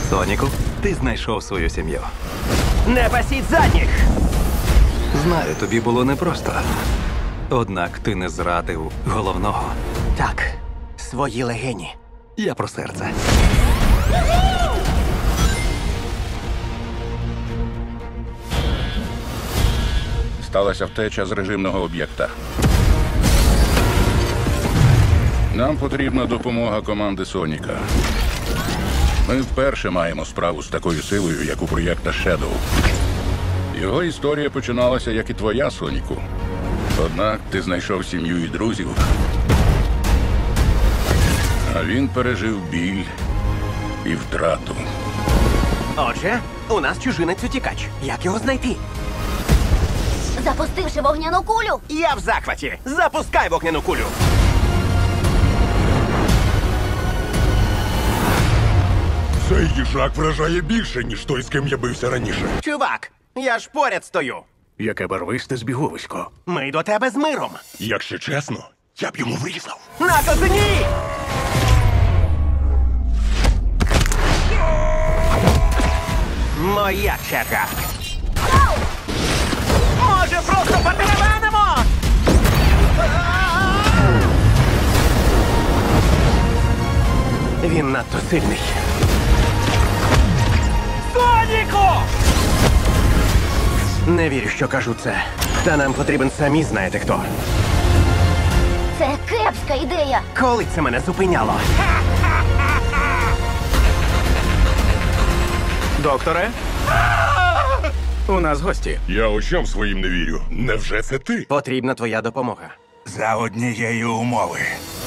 Соніку, ти знайшов свою сім'ю. Не пасіть задніх! Знаю, тобі було непросто. Однак ти не зрадив головного. Так, свої легені. Я про серце. Сталася втеча з режимного об'єкта. Нам потрібна допомога команди Соніка. Ми вперше маємо справу з такою силою, як у проєкта Shadow. Його історія починалася, як і твоя, Соніку. Однак ти знайшов сім'ю і друзів. А він пережив біль і втрату. Отже, у нас чужинець-утікач. Як його знайти? Запустивши вогняну кулю. Я в захваті! Запускай вогняну кулю! Цей їжак вражає більше, ніж той, з ким я бився раніше. Чувак, я ж поряд стою. Яке барвисте збіговисько. Ми до тебе з миром. Якщо чесно, я б йому врізав. На козині! Моя черга. Може, просто потеревенемо? Він надто сильний. Соніку! Не вірю, що кажу це. Та нам потрібен самі знаєте хто. Це кепська ідея. Коли це мене зупиняло? Докторе? У нас гості. Я очам своїм не вірю. Невже це ти? Потрібна твоя допомога. За однієї умови.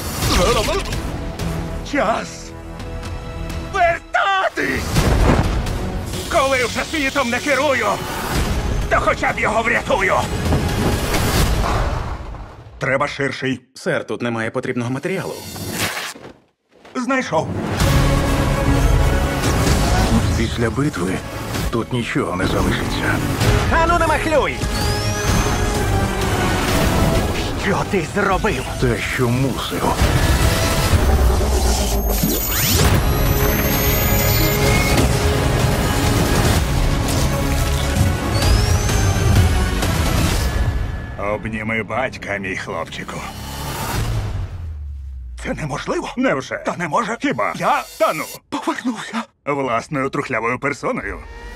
Час вертатись! Коли вже світом не керую, то хоча б його врятую. Треба ширший. Сер, тут немає потрібного матеріалу. Знайшов. Після битви тут нічого не залишиться. Ану, не махлюй! Що ти зробив? Те, що мусив. Обніми батька, мій хлопчику. Це неможливо. Невже? Та не може. Хіба? Я, повернувся. Власною трухлявою персоною.